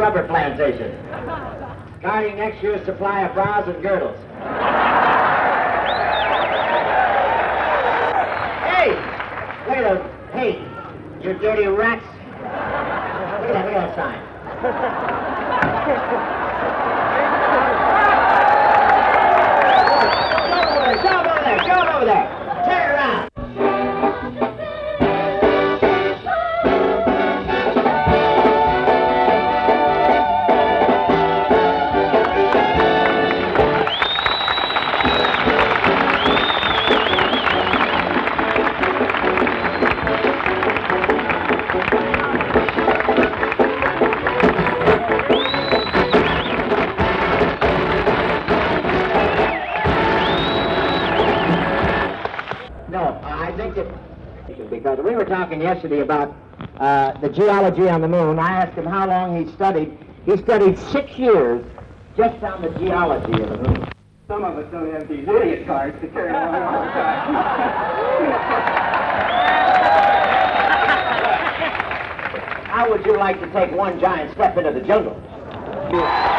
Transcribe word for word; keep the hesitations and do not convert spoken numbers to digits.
rubber plantation. Guarding next year's supply of bras and girdles. Hey! Look at those. Hey! You dirty rats! Look at that, look at that sign. Show them over there, show them over there! Turn it around! Because we were talking yesterday about uh, the geology on the moon. I asked him how long he studied. He studied six years just on the geology of the moon. Some of us don't have these idiot cards to carry along all the time. How would you like to take one giant step into the jungle?